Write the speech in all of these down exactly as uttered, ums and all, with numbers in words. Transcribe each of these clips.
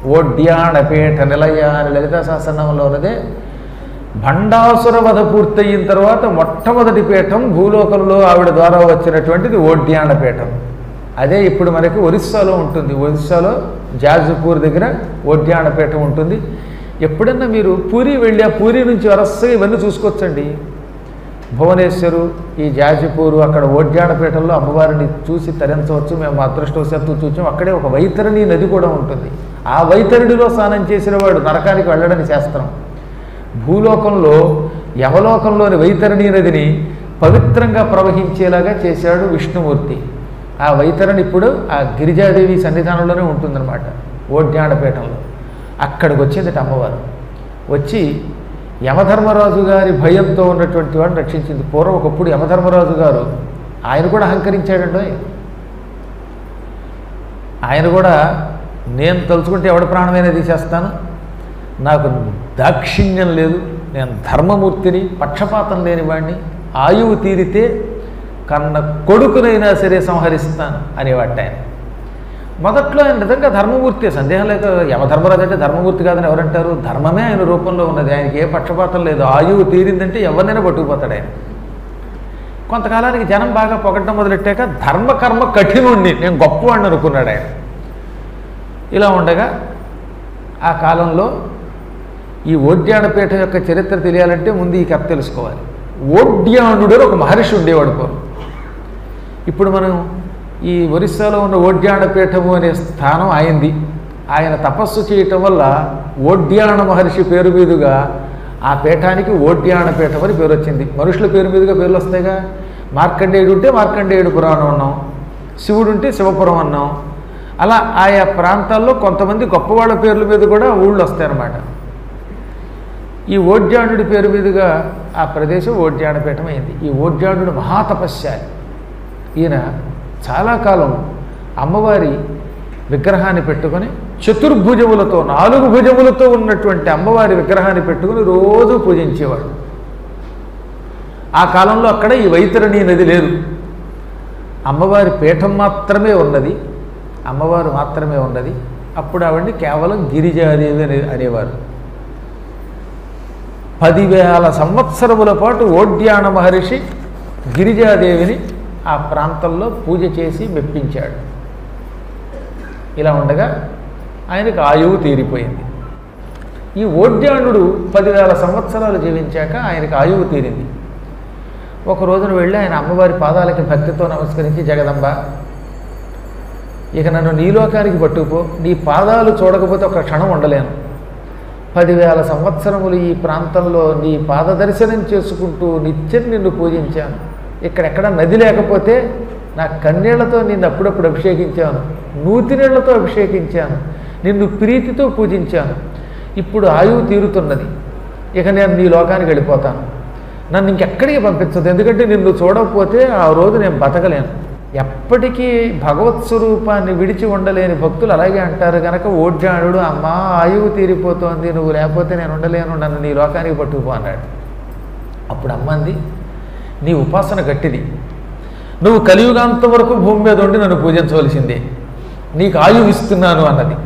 ఓడ్యాణపేట నిలయ అని లలితా సహస్రనామంలో ఉన్నదే. భండాసుర వధ పూర్తయిన తర్వాత మొట్టమొదటి పీఠం భూలోకంలో ఆవిడ ద్వారా వచ్చినటువంటిది ఓడ్యాణపీఠం. అదే ఇప్పుడు మనకి ఒరిస్సాలో ఉంటుంది. ఒరిస్సాలో జాజ్పూర్ దగ్గర ఓడ్యాణపీఠం ఉంటుంది. ఎప్పుడన్నా మీరు పూరి వెళ్ళి ఆ పూరి నుంచి వరసగా ఇవన్నీ చూసుకోవచ్చండి. భువనేశ్వరు, ఈ జాజిపూరు, అక్కడ ఓడ్యాణపీఠంలో అమ్మవారిని చూసి తరించవచ్చు. మేము మా అదృష్టవశాత్తు చూసాం. అక్కడే ఒక వైతరణి నది కూడా ఉంటుంది. ఆ వైతరుడిలో స్నానం చేసిన వాడు నరకానికి వెళ్ళడని శాస్త్రం. భూలోకంలో యమలోకంలోని వైతరణి నదిని పవిత్రంగా ప్రవహించేలాగా చేశాడు విష్ణుమూర్తి. ఆ వైతరణి ఇప్పుడు ఆ గిరిజాదేవి సన్నిధానంలోనే ఉంటుందన్నమాట ఓడ్యాణపీఠంలో. అక్కడికి వచ్చిందట అమ్మవారు. వచ్చి యమధర్మరాజు గారి భయంతో ఉన్నటువంటి వాడిని రక్షించింది. పూర్వం ఒకప్పుడు యమధర్మరాజు గారు ఆయన కూడా అహంకరించాడండి. ఆయన కూడా నేను తలుచుకుంటే ఎవడి ప్రాణమైనా తీసేస్తాను, నాకు దాక్షిణ్యం లేదు, నేను ధర్మమూర్తిని, పక్షపాతం లేని వాడిని, ఆయువు తీరితే కన్న కొడుకునైనా సరే సంహరిస్తాను అనేవాట ఆయన. మొదట్లో ఆయన నిజంగా ధర్మమూర్తి, సందేహం లేక. యమధర్మరాజు అంటే ధర్మమూర్తి కాదని ఎవరంటారు? ధర్మమే ఆయన రూపంలో ఉన్నది. ఆయనకి ఏ పక్షపాతం లేదు. ఆయువు తీరిందంటే ఎవరినైనా పట్టుకుపోతాడు ఆయన. కొంతకాలానికి జనం బాగా పొగట్టడం మొదలెట్టాక ధర్మకర్మ కఠినుణ్ణి, నేను గొప్పవాడిని అనుకున్నాడు ఆయన. ఇలా ఉండగా ఆ కాలంలో ఈ ఓడ్యాణపీఠం యొక్క చరిత్ర తెలియాలంటే ముందు ఈ కథ తెలుసుకోవాలి. ఓడ్యాణుడు ఒక మహర్షి ఉండేవాడు పూర్వం. ఇప్పుడు మనం ఈ ఒరిస్సాలో ఉన్న ఓడ్యాణపీఠము అనే స్థానం ఆయనది. ఆయన తపస్సు చేయటం వల్ల ఓడ్యాణ మహర్షి పేరు మీదుగా ఆ పీఠానికి ఓడ్యాణపీఠం అని పేరు వచ్చింది. మనుషుల పేరు మీదుగా పేర్లు వస్తాయిగా. మార్కండేయుడు ఉంటే మార్కండేయుడు పురాణం అన్నాం, శివుడు ఉంటే శివపురం అన్నాం. అలా ఆయా ప్రాంతాల్లో కొంతమంది గొప్పవాళ్ళ పేర్ల మీద కూడా ఊళ్ళు వస్తాయన్నమాట. ఈ ఓడ్యాణుడి పేరు మీదుగా ఆ ప్రదేశం ఓడ్యాణపీఠం అయింది. ఈ ఓడ్యాణుడు మహాతపస్యాలి. ఈయన చాలా కాలం అమ్మవారి విగ్రహాన్ని పెట్టుకొని చతుర్భుజములతో, నాలుగు భుజములతో ఉన్నటువంటి అమ్మవారి విగ్రహాన్ని పెట్టుకుని రోజు పూజించేవాడు. ఆ కాలంలో అక్కడ ఈ వైతరణి నది లేదు. అమ్మవారి పీఠం మాత్రమే ఉన్నది, అమ్మవారు మాత్రమే ఉన్నది. అప్పుడు ఆవిడ్ని కేవలం గిరిజాదేవి అనే అనేవారు. పదివేల సంవత్సరముల పాటు ఓడ్యాణ మహర్షి గిరిజాదేవిని ఆ ప్రాంతంలో పూజ చేసి మెప్పించాడు. ఇలా ఉండగా ఆయనకు ఆయువు తీరిపోయింది. ఈ ఓడ్యాణుడు పదివేల సంవత్సరాలు జీవించాక ఆయనకు ఆయువు తీరింది. ఒక రోజున వెళ్ళి ఆయన అమ్మవారి పాదాలకి భక్తితో నమస్కరించి, జగదంబ, ఇక నన్ను నీలోకానికి పట్టుకుపో, నీ పాదాలు చూడకపోతే ఒక క్షణం ఉండలేను. పదివేల సంవత్సరములు ఈ ప్రాంతంలో నీ పాద దర్శనం చేసుకుంటూ నిత్యం నిన్ను పూజించాను. ఇక్కడెక్కడ నది లేకపోతే నా కన్నీళ్లతో నిన్ను అప్పుడప్పుడు అభిషేకించాను, నూతి నీళ్లతో అభిషేకించాను, నిన్ను ప్రీతితో పూజించాను. ఇప్పుడు ఆయువు తీరుతున్నది, ఇక నేను నీ లోకానికి వెళ్ళిపోతాను. నన్ను ఇంకెక్కడికి పంపించదు, ఎందుకంటే నిన్ను చూడకపోతే ఆ రోజు నేను బతకలేను. ఎప్పటికీ భగవత్ స్వరూపాన్ని విడిచి ఉండలేని భక్తులు అలాగే అంటారు కనుక ఓడ్యాణుడు, అమ్మా ఆయువు తీరిపోతోంది, నువ్వు లేకపోతే నేను ఉండలేను, నన్ను నీ లోకానికి పట్టుకుపో అన్నాడు. అప్పుడు అమ్మంది, నీ ఉపాసన గట్టిది, నువ్వు కలియుగాంతం వరకు భూమి మీద ఉండి నన్ను పూజించవలసిందే, నీకు ఆయువు ఇస్తున్నాను అన్నది.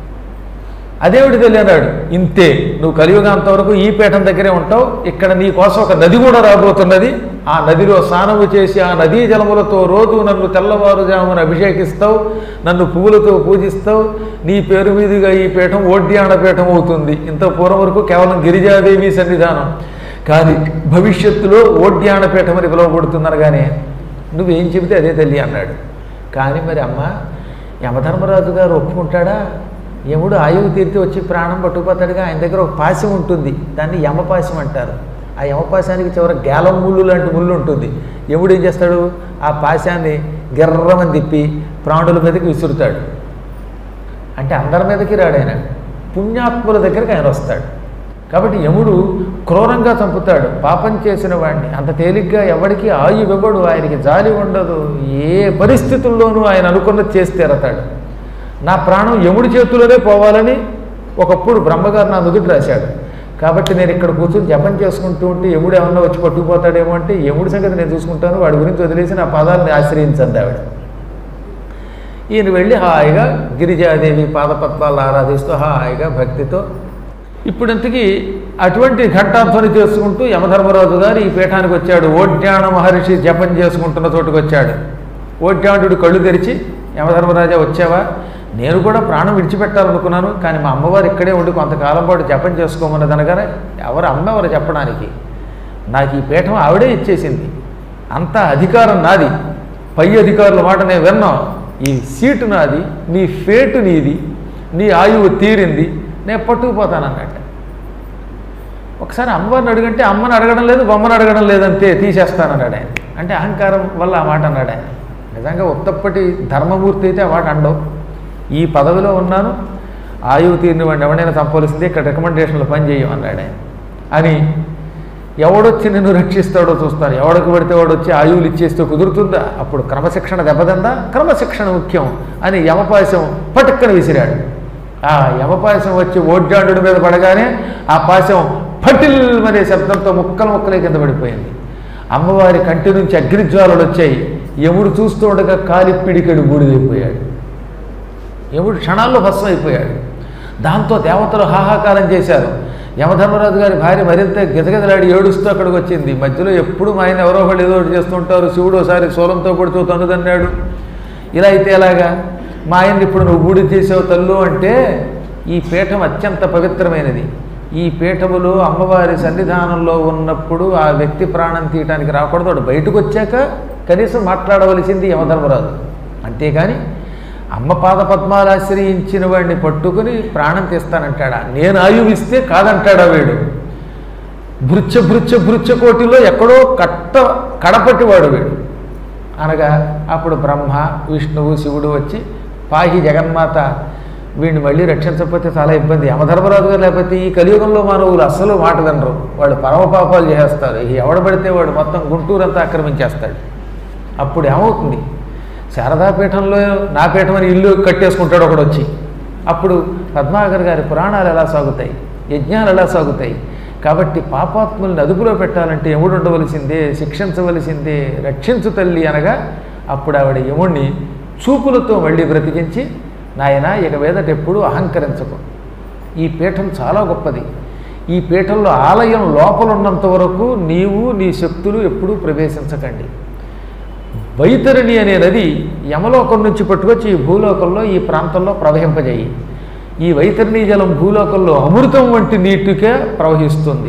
అదేవిడి తెలియనాడు, ఇంతే, నువ్వు కలియుగాంతం వరకు ఈ పీఠం దగ్గరే ఉంటావు, ఇక్కడ నీ కోసం ఒక నది కూడా రాబోతున్నది, ఆ నదిలో స్నానము చేసి ఆ నదీ జలములతో రోజు నన్ను తెల్లవారుజామున అభిషేకిస్తావు, నన్ను పువ్వులతో పూజిస్తావు, నీ పేరు మీదుగా ఈ పీఠం ఓడ్యాణ పీఠం అవుతుంది. ఇంత పూర్వం వరకు కేవలం గిరిజాదేవి సన్నిధానం, కానీ భవిష్యత్తులో ఓడ్యాణ పీఠం అని పిలువబడుతుందనగానే నువ్వేం చెబితే అదే తల్లి అన్నాడు. కానీ మరి అమ్మ, యమధర్మరాజు గారు ఒప్పుకుంటాడా? యముడు ఆయువు తీరితే వచ్చి ప్రాణం పట్టుకుపోతాడుగా, ఆయన దగ్గర ఒక పాశం ఉంటుంది, దాన్ని యమపాశం అంటారు. ఆ యమపాశానికి చివర గేలం ముళ్ళు లాంటి ముళ్ళు ఉంటుంది. యముడు ఏం చేస్తాడు, ఆ పాశాన్ని గిర్రమని తిప్పి ప్రాణుల మీదకి విసురుతాడు. అంటే అందరి మీదకి రాడు ఆయన, పుణ్యాత్ముల దగ్గరికి ఆయన వస్తాడు. కాబట్టి యముడు క్రూరంగా చంపుతాడు పాపం చేసిన వాడిని. అంత తేలిగ్గా ఎవరికి ఆయువు ఇవ్వడు, ఆయనకి జాలి ఉండదు. ఏ పరిస్థితుల్లోనూ ఆయన అనుకున్నది చేసి తీరతాడు. నా ప్రాణం యముడి చేతుల్లోనే పోవాలని ఒకప్పుడు బ్రహ్మగారు నా నుదుటి రాశాడు. కాబట్టి నేను ఇక్కడ కూర్చొని జపం చేసుకుంటూ ఉంటే యముడు ఏమన్నా వచ్చి పట్టుకుపోతాడేమో అంటే, యముడి సంగతి నేను చూసుకుంటాను, వాడి గురించి వదిలేసి నా పాదాలను ఆశ్రయించండి ఆవిడ. ఈయన వెళ్ళి హాయిగా గిరిజాదేవి పాదపద్మాలను ఆరాధిస్తూ హాయిగా భక్తితో ఇప్పుడు ఇంతకీ అటువంటి ఘట్టాధ్వని చేసుకుంటూ యమధర్మరాజు గారు ఈ పీఠానికి వచ్చాడు. ఓడ్యాణ మహర్షి జపం చేసుకుంటున్న చోటుకు వచ్చాడు. ఓడ్యాణుడు కళ్ళు తెరిచి, యమధర్మరాజా వచ్చావా? నేను కూడా ప్రాణం విడిచిపెట్టాలనుకున్నాను, కానీ మా అమ్మవారు ఇక్కడే ఉండి కొంతకాలం పాటు జపం చేసుకోమన్నది అనగానే ఎవరు అమ్మ ఎవరు చెప్పడానికి, నాకు ఈ పీఠం ఆవిడే ఇచ్చేసింది, అంత అధికారం నాది, పై అధికారుల మాట నేను విన్నా, ఈ సీటు నాది, నీ ఫేటు నీది, నీ ఆయువు తీరింది, నేను పట్టుకుపోతానన్నట్టు. ఒకసారి అమ్మవారిని అడుగంటే అమ్మని అడగడం లేదు, బొమ్మను అడగడం లేదంతే, తీసేస్తానన్నాడు ఆయన. అంటే అహంకారం వల్ల ఆ మాట అన్నాడు ఆయన. నిజంగా ఉత్తప్పటి ధర్మమూర్తి అయితే ఆ మాట అండవు. ఈ పదవిలో ఉన్నాను, ఆయువు తీరిన వాడిని ఎవడైనా చంపవలసిందే, ఇక్కడ రికమెండేషన్లు పని చేయం అన్నాడు ఆయన. అని ఎవడొచ్చి నిన్ను రక్షిస్తాడో చూస్తాను, ఎవడికి పడితే వాడు వచ్చి ఆయువులు ఇచ్చేస్తే కుదురుతుందా? అప్పుడు క్రమశిక్షణ దెబ్బతిందా? క్రమశిక్షణ ముఖ్యం అని యమపాశం పటుక్కన విసిరాడు. ఆ యమపాశం వచ్చి ఓడ్జాండు మీద పడగానే ఆ పాశం పటిల్ అనే శబ్దంతో ముక్కలు ముక్కలే కింద పడిపోయింది. అమ్మవారి కంటి నుంచి అగ్నిజ్వాలలు వచ్చాయి. యముడు చూస్తూ ఉండగా కాలి పిడికెడు బూడిదైపోయాడు. యముడు క్షణాల్లో భస్మం అయిపోయాడు. దాంతో దేవతలు హాహాకారం చేశారు. యమధర్మరాజు గారి భార్య మరింత గిజగిజలాడి ఏడుస్తూ అక్కడికి వచ్చింది. మధ్యలో ఎప్పుడు మా ఆయన ఎవరో ఒకళ్ళు ఏదో ఒకటి చేస్తుంటారు. శివుడు ఒకసారి సోలంతో కొడుతూ తన్నుదన్నాడు. ఇలా అయితే ఎలాగా? మా ఆయన్ని ఇప్పుడు నువ్వు బూడి చేసావు తల్లు అంటే, ఈ పీఠం అత్యంత పవిత్రమైనది. ఈ పీఠములో అమ్మవారి సన్నిధానంలో ఉన్నప్పుడు ఆ వ్యక్తి ప్రాణం తీయటానికి రాకూడదు. వాడు బయటకు వచ్చాక కనీసం మాట్లాడవలసింది యమధర్మరాజు. అంతేగాని అమ్మ పాద పద్మాలు ఆశ్రయించిన వాడిని పట్టుకుని ప్రాణం తీస్తానంటాడా? నేను ఆయువు ఇస్తే కాదంటాడా వీడు? భృత్య భృత్య భృత్య కోటిలో ఎక్కడో కట్ట కడపట్టివాడు వీడు అనగా అప్పుడు బ్రహ్మ విష్ణువు శివుడు వచ్చి పాహి జగన్మాత, వీడిని మళ్ళీ రక్షించకపోతే చాలా ఇబ్బంది. యమధర్మరాజు గారు లేకపోతే ఈ కలియుగంలో మానవులు అస్సలు మాట వినరు, వాళ్ళు పరమపాపాలు చేసేస్తారు. ఎవడబడితే వాడు మొత్తం గుంటూరంతా ఆక్రమించేస్తాడు. అప్పుడు ఏమవుతుంది? శారదాపీఠంలో నా పీఠం అని ఇల్లు కట్టేసుకుంటాడు ఒకడు వచ్చి. అప్పుడు పద్మాకర్ గారి పురాణాలు ఎలా సాగుతాయి, యజ్ఞాలు ఎలా సాగుతాయి? కాబట్టి పాపాత్ముల్ని అదుపులో పెట్టాలంటే యముడు ఉండవలసిందే, శిక్షించవలసిందే. రక్షించు తల్లి అనగా అప్పుడు ఆవిడ యముడిని చూపులతో మళ్ళీ బ్రతికించి, నాయన ఇక మీదట ఎప్పుడూ అహంకరించకు, ఈ పీఠం చాలా గొప్పది, ఈ పీఠంలో ఆలయం లోపల ఉన్నంత వరకు నీవు నీ శక్తులు ఎప్పుడూ ప్రవేశించకండి. వైతరిణి అనే నది యమలోకం నుంచి పట్టుకొచ్చి ఈ భూలోకంలో ఈ ప్రాంతంలో ప్రవహింపజేయి. ఈ వైతరిణీ జలం భూలోకంలో అమృతం వంటి నీటిగా ప్రవహిస్తుంది.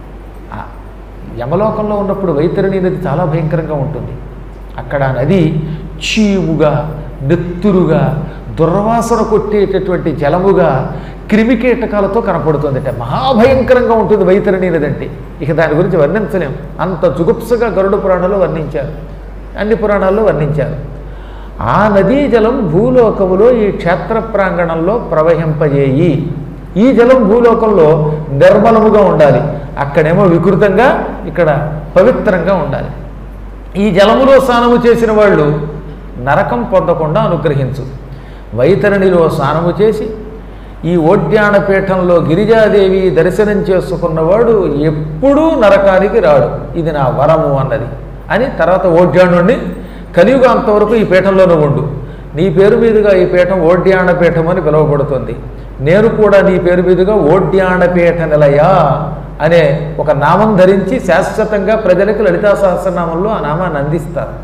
యమలోకంలో ఉన్నప్పుడు వైతరిణీ నది చాలా భయంకరంగా ఉంటుంది. అక్కడ నది చీముగా, నెత్తురుగా, దుర్వాసన కొట్టేటటువంటి జలముగా, క్రిమికీటకాలతో కనపడుతుందట. మహాభయంకరంగా ఉంటుంది వైతరిణీ నది అంటే. ఇక దాని గురించి వర్ణించలేం, అంత జుగుప్సగా గరుడ పురాణంలో వర్ణించారు, అన్ని పురాణాల్లో వర్ణించారు. ఆ నదీ జలం భూలోకములో ఈ క్షేత్ర ప్రాంగణంలో ప్రవహింపజేయి. ఈ జలం భూలోకంలో నిర్మలముగా ఉండాలి, అక్కడేమో వికృతంగా, ఇక్కడ పవిత్రంగా ఉండాలి. ఈ జలములో స్నానము చేసిన వాళ్ళు నరకం పొందకుండా అనుగ్రహించు. వైతరణిలో స్నానము చేసి ఈ ఓడ్యానపీఠంలో గిరిజాదేవి దర్శనం చేసుకున్నవాడు ఎప్పుడూ నరకానికి రాడు, ఇది నా వరము అన్నది అని. తర్వాత ఓడ్యాణుణ్ణి కలియుగ అంతవరకు ఈ పీఠంలోనే ఉండు, నీ పేరు మీదుగా ఈ పీఠం ఓడ్యానపీఠం అని పిలువబడుతుంది, నేను కూడా నీ పేరు మీదుగా ఓడ్యానపీఠ నిలయ అనే ఒక నామం ధరించి శాశ్వతంగా ప్రజలకు లలితా సహస్రనామంలో ఆ నామాన్ని అందిస్తారు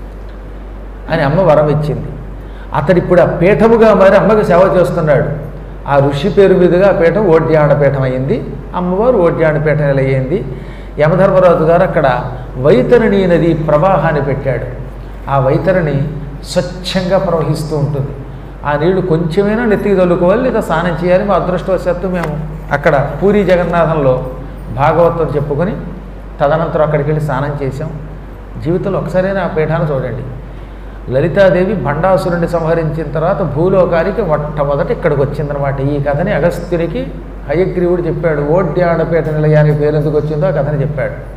అని అమ్మ వరం ఇచ్చింది. అతడిప్పుడు ఆ పీఠముగా మారి అమ్మకి సేవ చేస్తున్నాడు. ఆ ఋషి పేరు మీదుగా ఆ పీఠం ఓడ్యానపీఠం అయింది, అమ్మవారు ఓడ్యానపీఠ నిలయ్యింది. యమధర్మరాజు గారు అక్కడ వైతరిణీ నది ప్రవాహాన్ని పెట్టాడు. ఆ వైతరిణి స్వచ్ఛంగా ప్రవహిస్తూ ఉంటుంది. ఆ నీళ్లు కొంచెమైనా నెత్తికి తొలుకోవాలి, లేదా స్నానం చేయాలి. మా అదృష్టవశాత్తు మేము అక్కడ పూరి జగన్నాథంలో భాగవతం చెప్పుకొని తదనంతరం అక్కడికి వెళ్ళి స్నానం చేసాం. జీవితంలో ఒకసారైనా ఆ పీఠాన్ని చూడండి. లలితాదేవి భండాసురుణ్ణి సంహరించిన తర్వాత భూలోకానికి మొట్టమొదట ఇక్కడికి వచ్చిందనమాట. ఈ కథని అగస్త్యునికి హయగ్రీవుడు చెప్పాడు. ఓడ్యానపీఠ నిలయానికి పేరు ఎందుకు వచ్చిందో ఆ కథని చెప్పాడు.